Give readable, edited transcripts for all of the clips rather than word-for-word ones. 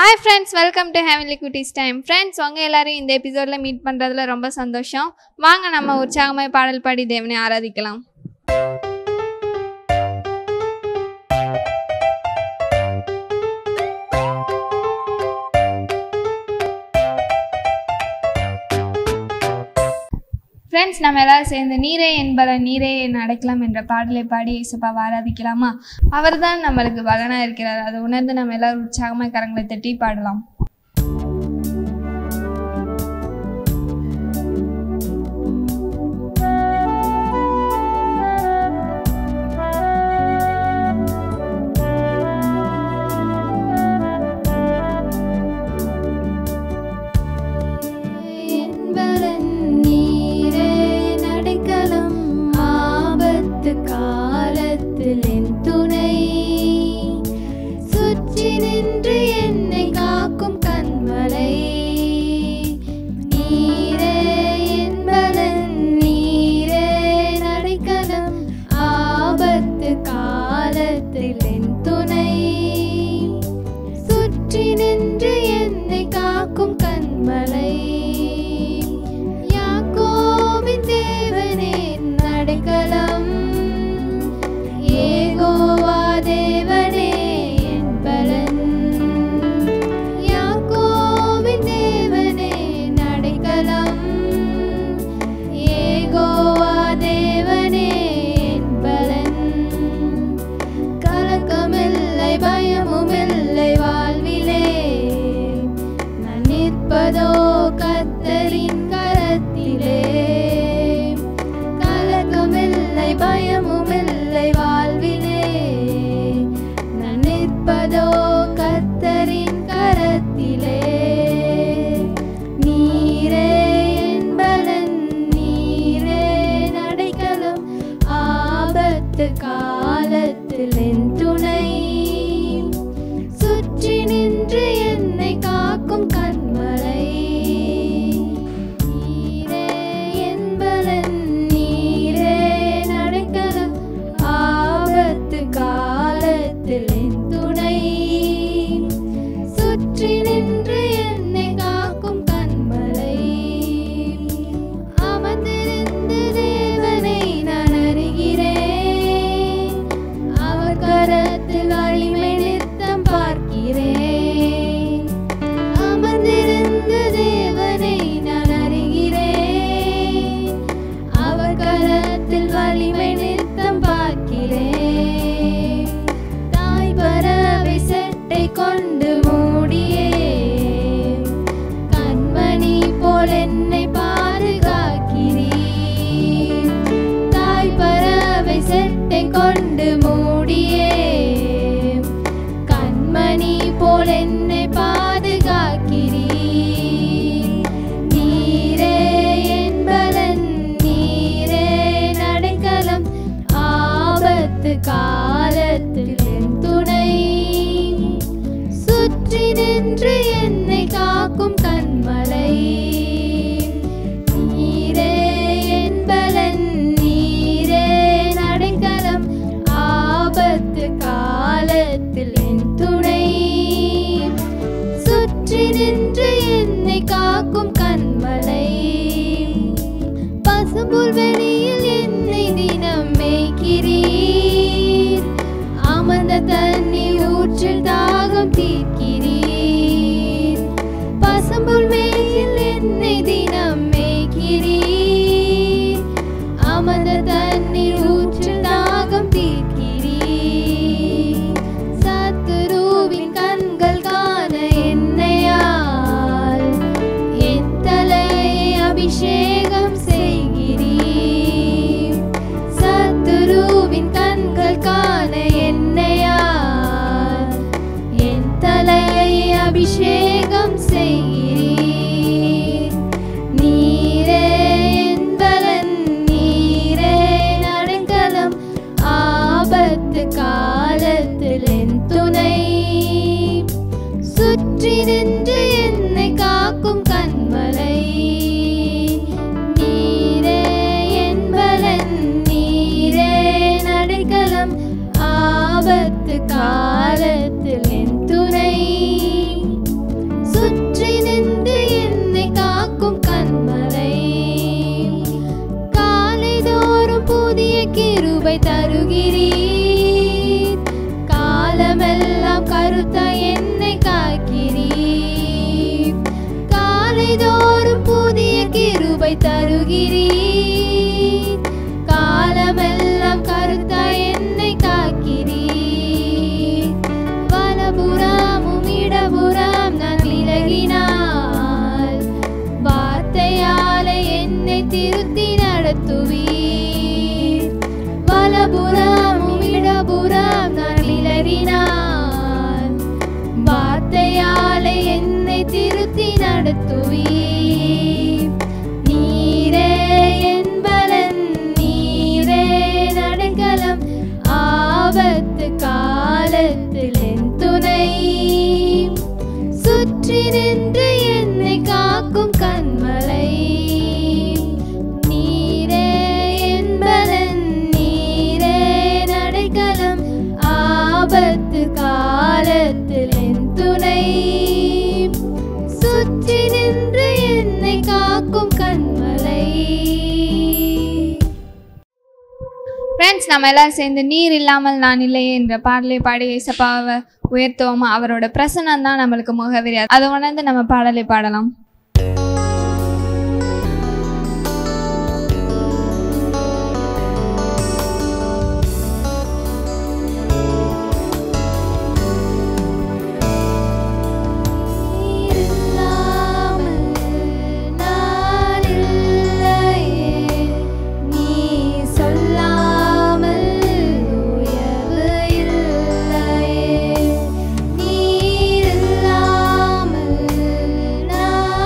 Hi friends, welcome to Heavenly Cuties Time. Friends, உங்க எல்லாரும் இந்த எபிசோட்ல மீட் பண்றதுல ரொம்ப சந்தோஷம். வாங்க நம்ம உற்சாகமாய் பாடல் பாடி தேவனை ஆராதிக்கலாம். Friends, நம்ம எல்லாரும் சேர்ந்து நீரே என்பல நீரே நடக்கலாம் என்ற பாடலை பாடி இயேசுவை ஆராதிக்கலாமா? அவர்தான் நம்மளுக்கு பலனா இருக்கிறார். அதை உணர்ந்து நம்ம எல்லாரும் உற்சாகமாய் கரங்களை தட்டி பாடலாம். தருகிறீர். காலமெல்லாம் கருத்தாய் என்னை காக்கிறீர். காலைதோறும் புதிய கிருபை தருகிறீர். காலமெல்லாம் கருத்தாய் என்னை காக்கிறீர். வலபுறமும் இடபுறம் நான் விலகினால் வார்த்தையாலே என்னை திருத்தி நடத்துவீர். வலபுறமும் இடபுறம் நான் விலகினால் வார்த்தையாலே என்னை திருத்தி நடத்துவீர். நீரே என் பலன், நீரே நடைக்கலம், ஆபத்து காலத்தில் என் துணை. சுற்றி நின்று என்னை காக்கும் கண்மலை. நீரே என் பலன், நீரே நடைக்கலம், ஆபத்து காலத்தில் என் துணை. சுற்றி நின்று என்னை காக்கும் கண்மலை. ஃப்ரெண்ட்ஸ், நம்ம எல்லாம் சேர்ந்து நீர் இல்லாமல் நான் இல்லையே என்ற பாடலை பாடி ஏசப்பாவை உயர்த்துவோமா? அவரோட பிரசன்னம் தான் நம்மளுக்கு முகவரி. அதை உணர்ந்து நம்ம பாடலை பாடலாம். நீர் இல்லாமல்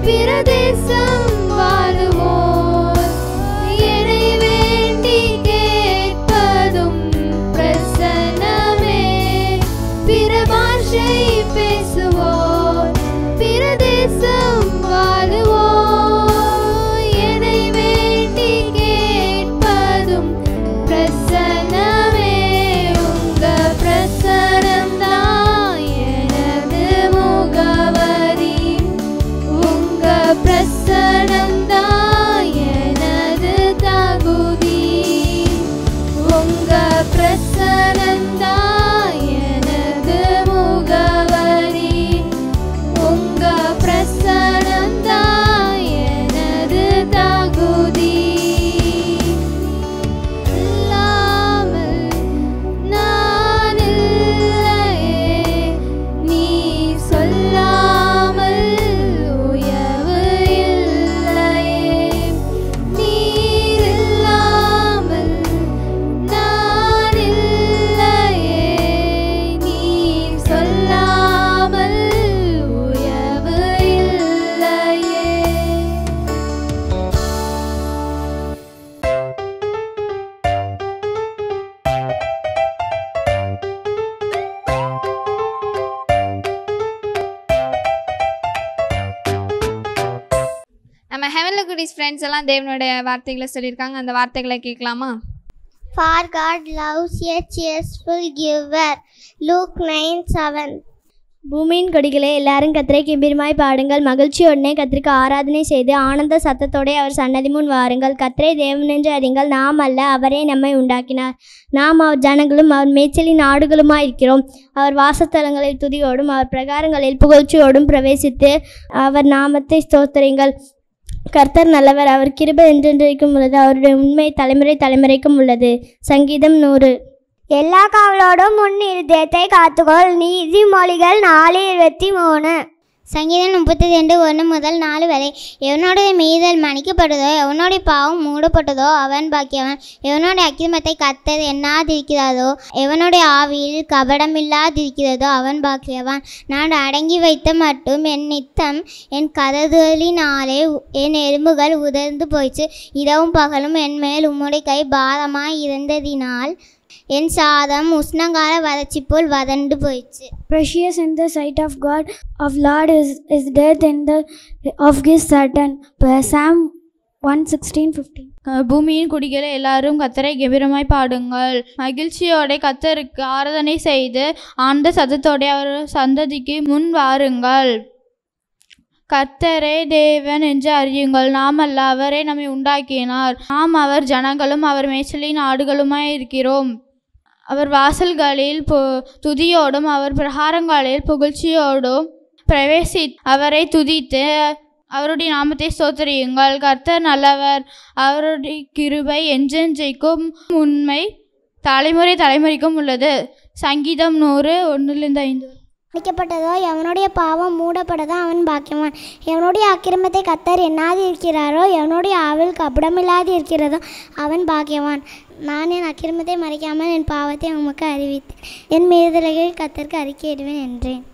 பிரதேசம் வாழுவோர் என்னை வேண்டி கேட்பதும் பிரசன்னமே. பிற பாஷை பேசுவோர் பிரதேசம் வாழுவோர் என்னை வேண்டி கேட்பதும் பிரசன்னமே. உங்க பிரசனம்தான் எனது முகவரி, உங்க பிரசனம்தான் எனது தகுதி, உங்க பிரசனம்தான் எனது முகவரி, உங்க பிரசனம்தான் எனது தகுதி. இல்லாமல் நான் இல்லையே, நீ சொல்லாமல் உயர்வு இல்லையே. நீர் இல்லாமல் நான் இல்லையே, நீர் சொல்லாமல் உயர்வு இல்லையே. நம்ம ஹெவன்லி குட்டீஸ் ஃப்ரெண்ட்ஸ் எல்லாம் தேவனுடைய வார்த்தைகளை சொல்லியிருக்காங்க. அந்த வார்த்தைகளை கேட்கலாமா? For God loves a cheerful giver. Luke 9:7. பூமியின் கொடிகளே, எல்லாரும் கர்த்தரை கெம்பீரமாய் பாடுங்கள், மகிழ்ச்சியுடனே கர்த்தருக்கு ஆராதனை செய்து ஆனந்த சத்தத்தோடே அவர் சன்னதி முன் வாருங்கள். கர்த்தரை தேவனென்று அறியுங்கள், நாம் அல்ல, அவரே நம்மை உண்டாக்கினார். நாம் அவர் ஜனங்களும் அவர் மேய்ச்சலின் ஆடுகளுமாய் இருக்கிறோம். அவர் வாசஸ்தலங்களில் துதியோடும் அவர் பிரகாரங்களில் புகழ்ச்சியோடும் பிரவேசித்து அவர் நாமத்தை ஸ்தோத்திரிங்கள். கர்த்தர் நல்லவர், அவர் கிருபை என்றென்றைக்கும் உள்ளது, அவருடைய உண்மை தலைமுறை தலைமுறைக்கும் உள்ளது. சங்கீதம் 100. எல்லா காவலோடும் உன் இருதயத்தை காத்துக்கொள். நீதிமொழிகள் 4:23. சங்கீதம் 32:1-4 வரை. எவனுடைய மீதல் மன்னிக்கப்படுதோ, எவனுடைய பாவம் மூடப்பட்டதோ அவன் பாக்கியவன். எவனுடைய அக்கிரமத்தை கர்த்தர் எண்ணாதிருக்கிறதோ, எவனுடைய ஆவியில் கபடமில்லாதிருக்கிறதோ அவன் பாக்கியவான். நான் அடங்கி வைத்த மட்டும் என் நித்தம் என் கதறுதலினாலே என் எலும்புகள் உதிர்ந்து போயிற்று. இரவும் பகலும் என் மேல் உம்முடைய கை பாரமாய் இருந்ததினால் என் சாதம் உஷ்ணங்கால வறட்சி போல் வதண்டு போயிடுச்சு. Precious in the sight of God of Lord is death in the of his Satan. Psalm 116:15. பூமியின் குடிகளை எல்லாரும் கர்த்தரை கெம்பீரமாய் பாடுங்கள், மகிழ்ச்சியோட கர்த்தருக்கு ஆராதனை செய்து ஆனந்த சத்தத்தோட அவர் சந்ததிக்கு முன் வாருங்கள். கர்த்தரே தேவன் என்று அறியுங்கள், நாம் அல்ல, அவரே நம்மை உண்டாக்கினார். நாம் அவர் ஜனங்களும் அவர் மேய்ச்சலின் ஆடுகளுமாய் இருக்கிறோம். அவர் வாசல்களில் துதியோடும் அவர் பிரகாரங்களில் புகழ்ச்சியோடும் பிரவேசி அவரை துதித்து அவருடைய நாமத்தை ஸ்தோத்திரியுங்கள். கர்த்தர் நல்லவர், அவருடைய கிருபை என்றென்றைக்கும் உண்மை தலைமுறை தலைமுறைக்கும் உள்ளது. சங்கீதம் 100:1-5. மன்னிக்கப்பட்டதோ, எவனுடைய பாவம் மூடப்பட்டதோ அவன் பாக்கியவான். எவனுடைய அக்கிரமத்தை கர்த்தர் எண்ணாது இருக்கிறாரோ, எவனுடைய ஆவில் கபடமில்லாது இருக்கிறதோ அவன் பாக்கியவான். நான் என் அக்கிரமத்தை மறைக்காமல் என் பாவத்தை உமக்கு அறிவித்தேன், என் மீறுதல்களை கர்த்தருக்கு அறிக்கையிடுவேன் என்றேன்.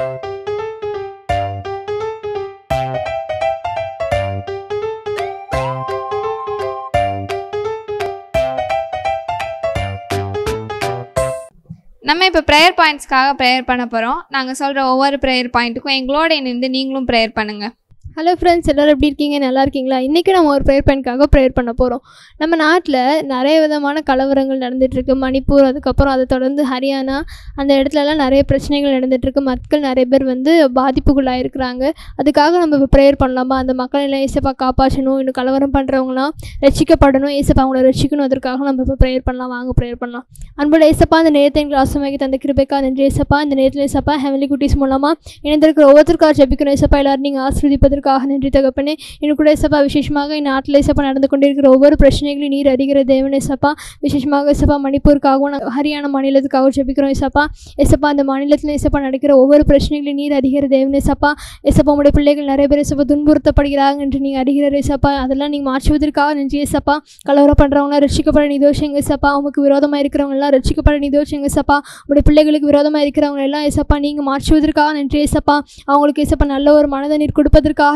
நம்ம இப்போ ப்ரேயர் பாயிண்ட்ஸ்க்காக ப்ரேயர் பண்ண போகிறோம். நாங்கள் சொல்கிற ஒவ்வொரு ப்ரேயர் பாயிண்ட்டுக்கும் எங்களோட இணைந்து நீங்களும் ப்ரேயர் பண்ணுங்கள். ஹலோ ஃப்ரெண்ட்ஸ், எல்லோரும் எப்படி இருக்கீங்க? நல்லா இருக்கீங்களா? இன்றைக்கி நம்ம ஒரு ப்ரேயர் பாயிண்ட்காக ப்ரேயர் பண்ண போகிறோம். நம்ம நாட்டில் நிறைய விதமான கலவரங்கள் நடந்துகிட்ருக்கு. மணிப்பூர், அதுக்கப்புறம் அதை தொடர்ந்து ஹரியானா, அந்த இடத்துலலாம் நிறைய பிரச்சனைகள் நடந்துகிட்ருக்கு. மக்கள் நிறைய பேர் பாதிப்புக்குள்ளாக இருக்கிறாங்க. அதுக்காக நம்ம இப்போ ப்ரேயர் பண்ணலாமா? அந்த மக்களெல்லாம் ஏசப்பா காப்பாற்றணும், இன்னும் கலவரம் பண்ணுறவங்களாம் ரட்சிக்கப்படணும், ஏசப்பா அவங்கள ரட்சிக்கணும். அதற்காக நம்ம இப்போ ப்ரேயர் பண்ணலாம். வாங்க ப்ரேயர் பண்ணலாம். அன்போட ஏசப்பா, அந்த நேரத்தை எங்களுக்கு ஆசமாக்கி தந்த கிருபைக்கா நன்றி ஏசப்பா. இந்த நேரத்தில் ஏசப்பா ஹெவன்லி குட்டீஸ் மூலமாக இணைந்திருக்கிற ஒவ்வொருத்தருக்காக ஜெபிக்கணும் ஏசப்பா. எல்லாரும் நீங்கள் ஆசீர்வதிப்பதற்காக நன்றி தகப்பனே. எனக்கு கூட ஏசப்பா விசேஷமாக நாட்டில் ஏசப்பா நடந்து கொண்டிருக்கிற ஒவ்வொரு பிரச்சனைகளையும் நீர் அறிகிற தேவன் ஏசப்பா. விசேஷமாக ஏசப்பா மணிப்பூருக்காகவும் ஹரியானா மாநிலத்துக்காகவும் ஜெபிக்கிறோம் ஏசப்பா. ஏசப்பா அந்த மாநிலத்தில் ஏசப்பா நடக்கிற ஒவ்வொரு பிரச்சனைகளையும் நீர் அறிகிற தேவன் ஏசப்பா. ஏசப்பா உங்களுடைய பிள்ளைகள் நிறைய பேர் ஏசப்பா துன்புறுத்தப்படுகிறாங்க என்று நீங்கள் அறிகிற ஏசப்பா. அதெல்லாம் நீங்கள் மாற்றுவதற்காக நன்றி ஏசப்பா. கலவரம் பண்ணுறவங்களாம் ரட்சிக்கப்பட நிதோஷங்க ஏசப்பா. அவங்களுக்கு விரோதமாக இருக்கிறவங்களாம் ரட்சிக்கப்பட நிதோஷங்க ஏசப்பா. உங்களுடைய பிள்ளைகளுக்கு விரோதமாக இருக்கிறவங்க எல்லாம் ஏசப்பா நீங்கள் மாற்றுவதற்காக நன்றி ஏசப்பா. அவங்களுக்கு ஏசப்பா நல்ல ஒரு மனதை நீர் கொடுப்பதற்காக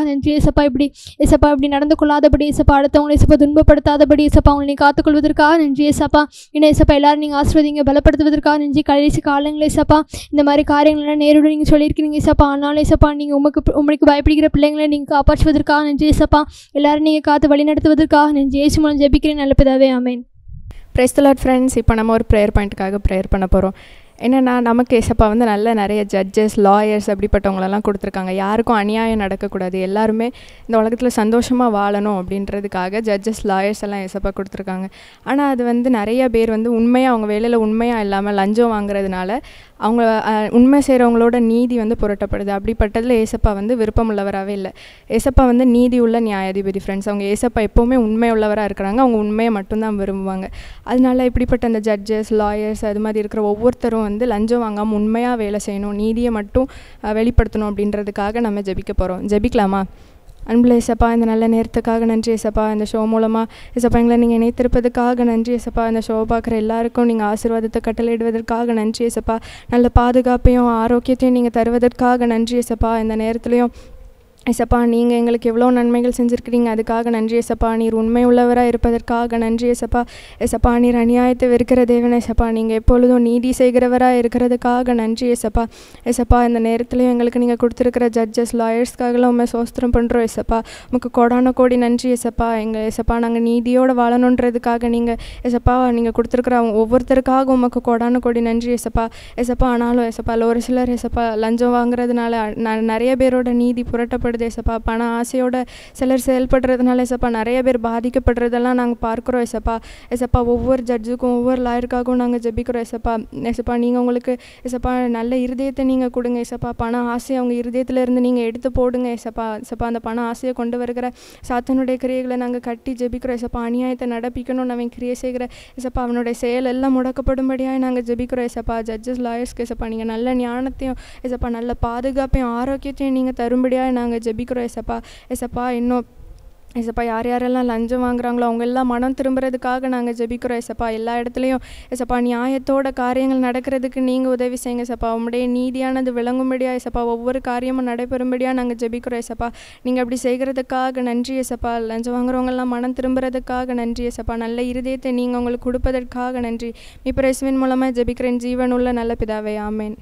நன்றி ஏசப்பா. இப்படி நடந்து கொள்ளாதபடி ஏசப்பா, அடுத்தவங்களை ஏசப்பா துன்பப்படுத்தாதபடி ஏசப்பா அவங்களை கொள்வதற்காக நன்றி ஏசப்பா. இன்னும் ஏசப்பா எல்லாரும் நீங்கள் ஆசீர்வதிங்க, பலப்படுத்துவதற்காக நன்றி. கடைசி காலங்களே ஏசப்பா இந்த மாதிரி காரியங்கள்லாம் நேரோடு நீங்கள் சொல்லியிருக்கிறீங்க ஏசப்பா. ஆனாலும் ஏசப்பா நீங்கள் உங்களுக்கு பயப்படுகிற பிள்ளைங்களை நீங்கள் காப்பாற்றுவதற்காக நன்றி ஏசப்பா. எல்லாரும் நீங்கள் காத்து வழி நடத்துவதற்காக நன்றி. இயேசு மூலம் ஜெபிக்கிறேன் நல்ல பிதாவே, ஆமென். Praise the Lord friends. இப்போ நம்ம ஒரு ப்ரேயர் பாயிண்ட்டுக்காக ப்ரேயர் பண்ண போகிறோம். என்னென்னா, நமக்கு ஏசப்பா வந்து நிறைய ஜட்ஜஸ், லாயர்ஸ் அப்படிப்பட்டவங்களெல்லாம் கொடுத்துருக்காங்க. யாருக்கும் அநியாயம் நடக்கக்கூடாது, எல்லாருமே இந்த உலகத்தில் சந்தோஷமாக வாழணும் அப்படின்றதுக்காக ஜட்ஜஸ், லாயர்ஸ் எல்லாம் ஏசப்பா கொடுத்துருக்காங்க. ஆனால் அது வந்து நிறைய பேர் வந்து உண்மையாக அவங்க வேலையில் உண்மையாக இல்லாமல் லஞ்சம் வாங்குறதுனால அவங்க உண்மை செய்கிறவங்களோட நீதி வந்து புரட்டப்படுது. அப்படிப்பட்டதில் ஏசப்பா வந்து விருப்பமுள்ளவராகவே இல்லை. ஏசப்பா வந்து நீதி உள்ள நியாயாதிபதி ஃப்ரெண்ட்ஸ். அவங்க ஏசப்பா எப்போவுமே உண்மை உள்ளவராக இருக்கிறாங்க. அவங்க உண்மையை மட்டும்தான் விரும்புவாங்க. அதனால இப்படிப்பட்ட அந்த ஜட்ஜஸ், லாயர்ஸ் அது மாதிரி இருக்கிற ஒவ்வொருத்தரும் வந்து லஞ்சம் வாங்காமல் உண்மையாக வேலை செய்யணும், நீதியை மட்டும் வெளிப்படுத்தணும் அப்படின்றதுக்காக நம்ம ஜெபிக்க போகிறோம். ஜெபிக்கலாமா? அன்புள்ள ஏசப்பா, இந்த நல்ல நேரத்துக்காக நன்றி ஏசப்பா. இந்த ஷோ மூலமாக ஏசப்பா எங்களை நீங்கள் இணைத்திருப்பதுக்காக நன்றி ஏசப்பா. இந்த ஷோ பார்க்குற எல்லாருக்கும் நீங்கள் ஆசீர்வாதத்தை கட்டளையிடுவதற்காக நன்றி ஏசப்பா. நல்ல பாதுகாப்பையும் ஆரோக்கியத்தையும் நீங்கள் தருவதற்காக நன்றி ஏசப்பா. இந்த நேரத்துலையும் ஏசப்பா நீங்கள் எங்களுக்கு எவ்வளோ நன்மைகள் செஞ்சுருக்கிறீங்க, அதுக்காக நன்றி ஏசப்பா. நீர் உண்மை உள்ளவராக இருப்பதற்காக நன்றி ஏசப்பா. ஏசப்பா நீர் அநியாயத்தை வெறுக்கிற தேவன் ஏசப்பா. நீங்கள் எப்பொழுதும் நீதி செய்கிறவராக இருக்கிறதுக்காக நன்றி ஏசப்பா. ஏசப்பா இந்த நேரத்துலையும் எங்களுக்கு நீங்கள் கொடுத்துருக்கிற ஜட்ஜஸ், லாயர்ஸ்க்காகலாம் உண்மை சோஸ்திரம் பண்ணுறோம் ஏசப்பா. உங்களுக்கு கோடான கோடி நன்றி ஏசப்பா. எங்கள் ஏசப்பா நாங்கள் நீதியோடு வாழணுன்றதுக்காக நீங்கள் ஏசப்பா நீங்கள் கொடுத்துருக்குற ஒவ்வொருத்தருக்காக உமக்கு கோடான கோடி நன்றி ஏசப்பா. ஏசப்பா ஆனாலும் ஏசப்பா ஒரு சிலர் ஏசப்பா லஞ்சம் வாங்குறதுனால நிறைய பேரோட நீதி புரட்டப்படுது ஏசப்பா. பண ஆசையோட சிலர் செயல்படுறதுனால ஏசப்பா நிறைய பேர் பாதிக்கப்படுறதெல்லாம் நாங்கள் பார்க்குறோம் ஏசப்பா. ஏசப்பா ஒவ்வொரு ஜட்ஜுக்கும் ஒவ்வொரு லாயருக்காகவும் நாங்கள் ஜெபிக்கிறோம் ஏசப்பா. ஏசப்பா நீங்கள் உங்களுக்கு ஏசப்பா நல்ல இருதயத்தை நீங்கள் கொடுங்க ஏசப்பா. பண ஆசையை அவங்க இருதயத்தில் இருந்து நீங்கள் எடுத்து போடுங்க ஏசப்பா. ஏசப்பா அந்த பண ஆசையை கொண்டு வருகிற சாத்தனுடைய கிரியைகளை நாங்கள் கட்டி ஜெபிக்கிறோம் ஏசப்பா. அநியாயத்தை நடப்பிக்கணும்னு அவன் கிரியை செய்கிற ஏசப்பா அவனுடைய செயல் எல்லாம் முடக்கப்படும்படியாக நாங்கள் ஜெபிக்கிறோம் ஏசப்பா. ஜட்ஜஸ், லாயர்ஸ்க்கு ஏசப்பா நீங்கள் நல்ல ஞானத்தையும் ஏசப்பா நல்ல பாதுகாப்பையும் ஆரோக்கியத்தையும் நீங்கள் தரும்படியாக நாங்கள் ஜெபிக்கிறோம் ஏசப்பா. ஏசப்பா இன்னும் ஏசப்பா யாரெல்லாம் லஞ்சம் வாங்குறாங்களோ அவங்க எல்லாம் மனம் திரும்புறதுக்காக நாங்கள் ஜெபிக்கிறோம் ஏசப்பா. எல்லா இடத்துலையும் ஏசப்பா நியாயத்தோட காரியங்கள் நடக்கிறதுக்கு நீங்கள் உதவி செய்யுங்க ஏசப்பா. உங்களுடைய நீதியானது விளங்கும்படியாக ஏசப்பா ஒவ்வொரு காரியமும் நடைபெறும்படியாக நாங்கள் ஜெபிக்கிறோம் ஏசப்பா. நீங்கள் அப்படி செய்கிறதுக்காக நன்றி ஏசப்பா. லஞ்சம் வாங்குறவங்கெல்லாம் மனம் திரும்புறதுக்காக நன்றி ஏசப்பா. நல்ல இருதயத்தை நீங்கள் உங்களுக்கு கொடுப்பதற்காக நன்றி. இப்போ இயேசுவின் மூலமாக ஜெபிக்கிறேன் ஜீவனுள்ள நல்ல பிதாவே, ஆமென்.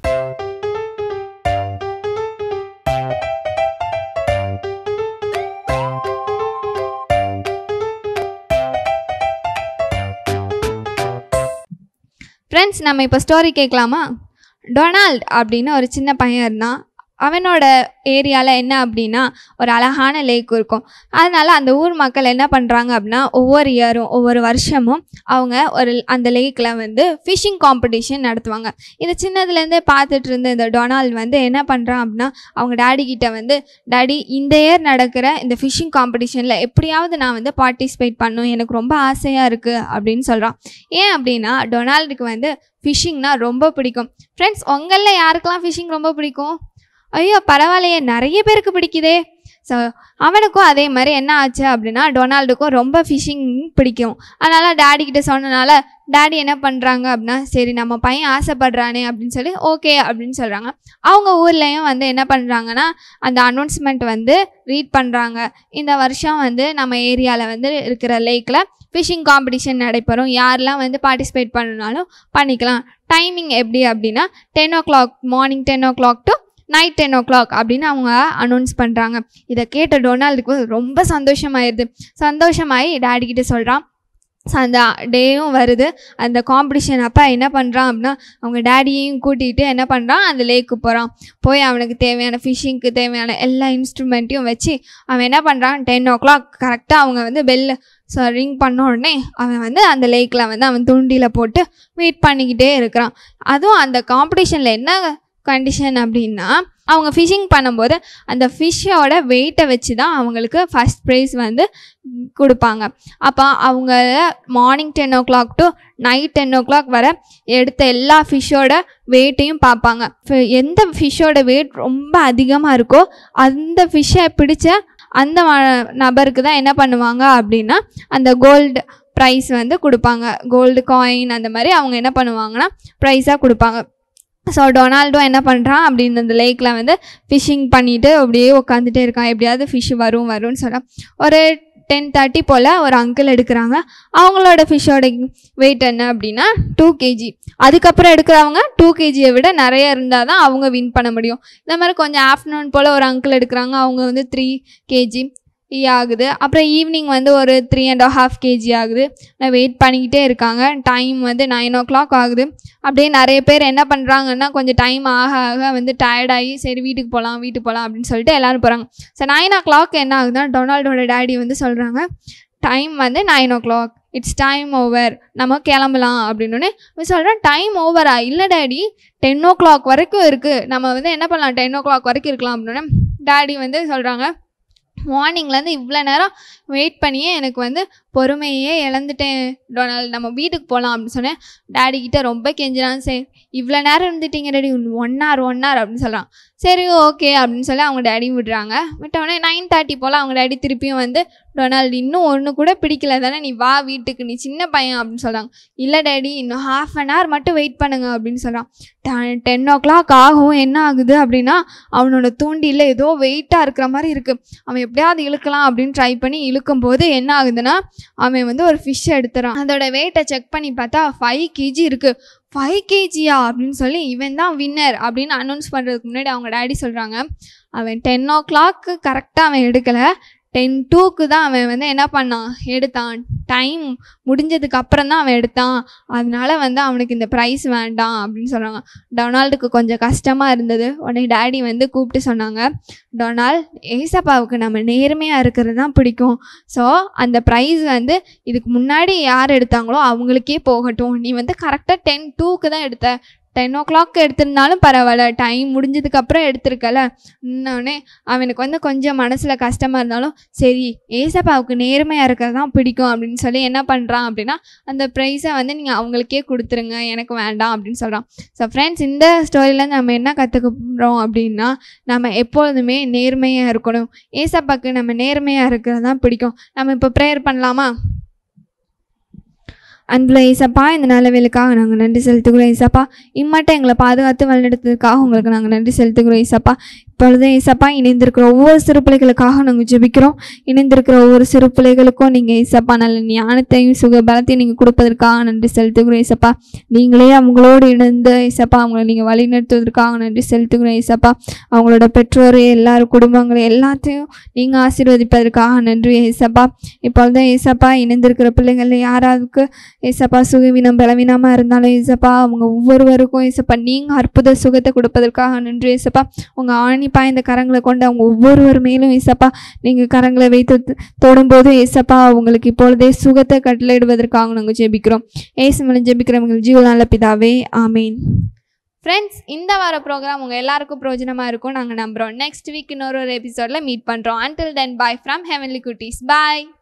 ஃப்ரெண்ட்ஸ், நம்ம இப்போ ஸ்டோரி கேட்கலாமா? டொனால்ட் அப்படின்னு ஒரு சின்ன பையன் இருந்தான். அவனோட ஏரியாவில் என்ன அப்படின்னா ஒரு அழகான லேக் இருக்கும். அதனால் அந்த ஊர் மக்கள் என்ன பண்ணுறாங்க அப்படின்னா ஒவ்வொரு இயரும் ஒவ்வொரு வருஷமும் அவங்க அந்த லேக்கில் வந்து ஃபிஷ்ஷிங் காம்படிஷன் நடத்துவாங்க. இது சின்னதுலேருந்தே பார்த்துட்டு இருந்த இந்த டொனால்ட் வந்து என்ன பண்ணுறான் அப்படின்னா அவங்க டாடிக்கிட்ட வந்து, டாடி இந்த இயர் நடக்கிற இந்த ஃபிஷ்ஷிங் காம்படிஷனில் எப்படியாவது நான் வந்து பார்ட்டிசிபேட் பண்ணணும், எனக்கு ரொம்ப ஆசையாக இருக்குது அப்படின்னு சொல்கிறான். ஏன் அப்படின்னா டொனால்டுக்கு வந்து ஃபிஷ்ஷிங்னா ரொம்ப பிடிக்கும். ஃப்ரெண்ட்ஸ், உங்களில் யாருக்கெல்லாம் ஃபிஷ்ஷிங் ரொம்ப பிடிக்கும்? ஐயோ பரவாயில்லையே, நிறைய பேருக்கு பிடிக்குதே. ஸோ அவனுக்கும் அதே மாதிரி என்ன ஆச்சு அப்படின்னா டொனால்டுக்கும் ரொம்ப ஃபிஷ்ஷிங் பிடிக்கும். அதனால் டாடிக்கிட்ட சொன்னனால டாடி என்ன பண்ணுறாங்க அப்படின்னா, சரி நம்ம பையன் ஆசைப்படுறானே அப்படின்னு சொல்லி ஓகே அப்படின்னு சொல்கிறாங்க. அவங்க ஊர்லேயும் வந்து என்ன பண்ணுறாங்கன்னா அந்த அனௌன்ஸ்மெண்ட் வந்து ரீட் பண்ணுறாங்க. இந்த வருஷம் வந்து நம்ம ஏரியாவில் வந்து இருக்கிற லேக்கில் ஃபிஷ்ஷிங் காம்படிஷன் நடைபெறும், யாரெல்லாம் வந்து பார்ட்டிசிபேட் பண்ணனாலும் பண்ணிக்கலாம். டைமிங் எப்படி அப்படின்னா 10 o'clock, morning 10 o'clock to night 10 o'clock அப்படின்னு அவங்க அனௌன்ஸ் பண்ணுறாங்க. இதை கேட்ட டொனால்டுக்கு ரொம்ப சந்தோஷமாகி டாடிக்கிட்ட சொல்கிறான். ஸோ அந்த டேயும் வருது. அந்த காம்படிஷன் அப்போ என்ன பண்ணுறான் அப்படின்னா அவங்க டாடியையும் கூட்டிகிட்டு என்ன பண்ணுறான் அந்த லேக்கு போகிறான். போய் அவனுக்கு தேவையான ஃபிஷ்ஷிங்க்கு தேவையான எல்லா இன்ஸ்ட்ருமெண்ட்டையும் வச்சு அவன் என்ன பண்ணுறான் 10 o'clock கரெக்டாக அவங்க வந்து பெல் ரிங் பண்ண உடனே அவன் வந்து அந்த லேக்கில் வந்து அவன் தூண்டியில் போட்டு வெயிட் பண்ணிக்கிட்டே இருக்கிறான். அதுவும் அந்த காம்படிஷனில் என்ன கண்டிஷன் அப்படின்னா அவங்க ஃபிஷ்ஷிங் பண்ணும்போது அந்த ஃபிஷ்ஷோட வெயிட்டை வச்சு தான் அவங்களுக்கு ஃபஸ்ட் ப்ரைஸ் வந்து கொடுப்பாங்க. அப்போ அவங்க morning 10 o'clock to night 10 o'clock வரை எடுத்த எல்லா ஃபிஷ்ஷோட வெயிட்டையும் பார்ப்பாங்க. எந்த ஃபிஷ்ஷோட வெயிட் ரொம்ப அதிகமாக இருக்கோ அந்த ஃபிஷ்ஷை பிடிச்ச அந்த நபருக்கு தான் என்ன பண்ணுவாங்க அப்படின்னா அந்த கோல்டு ப்ரைஸ் வந்து கொடுப்பாங்க. கோல்டு காயின் அந்த மாதிரி அவங்க என்ன பண்ணுவாங்கன்னா ப்ரைஸாக கொடுப்பாங்க. ஸோ டொனால்டோ என்ன பண்ணுறான் அப்படின்னு அந்த லேக்கில் வந்து ஃபிஷ்ஷிங் பண்ணிவிட்டு அப்படியே உட்காந்துட்டே இருக்கான். எப்படியாவது ஃபிஷ் வரும்னு சொல்கிறான். ஒரு 10:30 போல் ஒரு அங்கிள் எடுக்கிறாங்க. அவங்களோட ஃபிஷ்ஷோட வெயிட் என்ன அப்படின்னா 2 kg. அதுக்கப்புறம் எடுக்கிறவங்க 2 kgயை விட நிறைய இருந்தால் தான் அவங்க வின் பண்ண முடியும். இந்த மாதிரி கொஞ்சம் ஆஃப்டர்நூன் போல் ஒரு அங்கிள் எடுக்கிறாங்க. அவங்க வந்து 3 kg ஆகுது. அப்புறம் ஈவினிங் வந்து ஒரு 3.5 kg ஆகுது. வெயிட் பண்ணிக்கிட்டே இருக்காங்க. டைம் வந்து 9 o'clock ஆகுது. அப்படியே நிறைய பேர் என்ன பண்ணுறாங்கன்னா கொஞ்சம் டைம் ஆக ஆக வந்து டயர்டாகி சரி வீட்டுக்கு போகலாம் அப்படின்னு சொல்லிட்டு எல்லோரும் போகிறாங்க. ஸோ 9 o'clock என்ன ஆகுதுன்னா டொனால்டோட டேடி வந்து சொல்கிறாங்க டைம் வந்து 9 o'clock, இட்ஸ் டைம் ஓவர், நம்ம கிளம்பலாம் அப்படின்னு சொல்கிறேன். டைம் ஓவரா? இல்லை டேடி 10 o'clock வரைக்கும் இருக்குது, நம்ம வந்து என்ன பண்ணலாம் 10 o'clock வரைக்கும் இருக்கலாம் அப்படின்னு டேடி வந்து சொல்கிறாங்க. மார்னிங்லேருந்து இவ்வளோ நேரம் வெயிட் பண்ணியே எனக்கு வந்து பொறுமையே இழந்துட்டேன் டொனால்டு, நம்ம வீட்டுக்கு போகலாம் அப்படின்னு சொன்னேன். டேடிக்கிட்ட ரொம்ப கெஞ்சிறான். சரி இவ்வளோ நேரம் இருந்துட்டீங்க டேடி, 1 hour அப்படின்னு சொல்கிறான். சரி ஓகே அப்படின்னு சொல்லி அவங்க டேடியும் விடுறாங்க. விட்டோடனே 9:30 போல் அவங்க டேடி திருப்பியும் வந்து டொனால்டு இன்னும் ஒன்று கூட பிடிக்கல தானே, நீ வா வீட்டுக்கு, நீ சின்ன பையன் அப்படின்னு சொல்கிறாங்க. இல்லை டேடி இன்னும் ½ an hour மட்டும் வெயிட் பண்ணுங்க அப்படின்னு சொல்கிறான். 10 o'clock ஆகும். என்ன ஆகுது அப்படின்னா அவனோட தூண்டியில் ஏதோ வெயிட்டாக இருக்கிற மாதிரி இருக்குது. அவன் எப்படியாவது இழுக்கலாம் அப்படின்னு ட்ரை பண்ணி இழுக்கும்போது என்ன ஆகுதுன்னா அவன் வந்து ஒரு ஃபிஷ் எடுத்துறான். அதோட வெயிட்டை செக் பண்ணி பார்த்தா 5 kg இருக்குது. 5 kgயா அப்படின்னு சொல்லி இவன் தான் வின்னர் அப்படின்னு அனௌன்ஸ் பண்ணுறதுக்கு முன்னாடி அவங்க டேடி சொல்கிறாங்க அவன் 10 o'clock கரெக்டாக அவன் எடுக்கலை, 10:02 தான் அவன் வந்து என்ன பண்ணான் எடுத்தான். டைம் முடிஞ்சதுக்கு அப்புறம் தான் அவன் எடுத்தான். அதனால வந்து அவனுக்கு இந்த ப்ரைஸ் வேண்டாம் அப்படின்னு சொல்கிறாங்க. டொனால்டுக்கு கொஞ்சம் கஷ்டமாக இருந்தது. உடனே டேடி வந்து கூப்பிட்டு சொன்னாங்க, டொனால்ட் ஏசப்பாவுக்கு நம்ம நேர்மையாக இருக்கிறது தான் பிடிக்கும். ஸோ அந்த ப்ரைஸ் வந்து இதுக்கு முன்னாடி யார் எடுத்தாங்களோ அவங்களுக்கே போகட்டும். நீ வந்து கரெக்டாக 10:02 தான் எடுத்த. 10 o'clock எடுத்திருந்தாலும் பரவாயில்ல, டைம் முடிஞ்சதுக்கப்புறம் எடுத்திருக்கல. இன்னொன்னே அவனுக்கு வந்து கொஞ்சம் மனசில் கஷ்டமாக இருந்தாலும் சரி ஏசப்பாவுக்கு நேர்மையாக இருக்கிறது தான் பிடிக்கும் அப்படின்னு சொல்லி என்ன பண்ணுறான் அப்படின்னா அந்த ப்ரைஸை வந்து நீங்கள் அவங்களுக்கே கொடுத்துருங்க, எனக்கு வேண்டாம் அப்படின்னு சொல்கிறான். ஸோ ஃப்ரெண்ட்ஸ், இந்த ஸ்டோரியில் நம்ம என்ன கற்றுக்கிறோம் அப்படின்னா நம்ம எப்பொழுதுமே நேர்மையாக இருக்கணும். ஏசப்பாவுக்கு நம்ம நேர்மையாக இருக்கிறது தான் பிடிக்கும். நம்ம இப்போ ப்ரேயர் பண்ணலாமா? அன்புள்ள ஏசப்பா, இந்த நல்ல வேலைக்காக நாங்கள் நன்றி செலுத்துகிறோம் ஏசப்பா. இம்மட்டும் எங்களை பாதுகாத்து வழிநடத்துறதுக்காக உங்களுக்கு நாங்கள் நன்றி செலுத்துகிறோம் ஏசப்பா. இப்பொழுது ஏசப்பா இணைந்திருக்கிற ஒவ்வொரு சிறு பிள்ளைகளுக்காக நாங்கள் ஜெபிக்கிறோம். இணைந்திருக்கிற ஒவ்வொரு சிறு பிள்ளைகளுக்கும் நீங்கள் ஏசப்பா நல்ல ஞானத்தையும் சுகபலத்தையும் நீங்கள் கொடுப்பதற்காக நன்றி செலுத்துகிறோம் ஏசப்பா. நீங்களே அவங்களோடு இணைந்து ஏசப்பா அவங்களை நீங்கள் வழிநடத்துவதற்காக நன்றி செலுத்துகிறோம் ஏசப்பா. அவங்களோட பெற்றோர் எல்லாரும் குடும்பங்களை எல்லாத்தையும் நீங்கள் ஆசீர்வதிப்பதற்காக நன்றி ஏசப்பா. இப்பொழுது ஏசப்பா இணைந்திருக்கிற பிள்ளைகள் யாராவுக்கு ஏசப்பா சுகவீனம் பலவீனமாக இருந்தாலும் ஏசப்பா அவங்க ஒவ்வொருவருக்கும் ஏசப்பா நீங்கள் அற்புத சுகத்தை கொடுப்பதற்காக நன்றி ஏசப்பா. உங்கள் ஆணிப்பா இந்த கரங்களை கொண்டு அவங்க ஒவ்வொருவர் மேலும் ஏசப்பா நீங்கள் கரங்களை வைத்து தொடும்போது ஏசப்பா அவங்களுக்கு இப்பொழுதே சுகத்தை கட்டளையிடுவதற்காக நாங்கள் ஜெபிக்கிறோம். ஏசுமலை ஜெபிக்கிறவங்க ஜீவன் நல்ல பிதாவே, ஆமீன். ஃப்ரெண்ட்ஸ், இந்த வார ப்ரோக்ராம் உங்கள் எல்லாருக்கும் பிரயோஜனமாக இருக்கும் நாங்கள் நம்புகிறோம். நெக்ஸ்ட் வீக் இன்னொரு எபிசோடில் மீட் பண்ணுறோம். Until then, bye from Heavenly Cuties. Bye.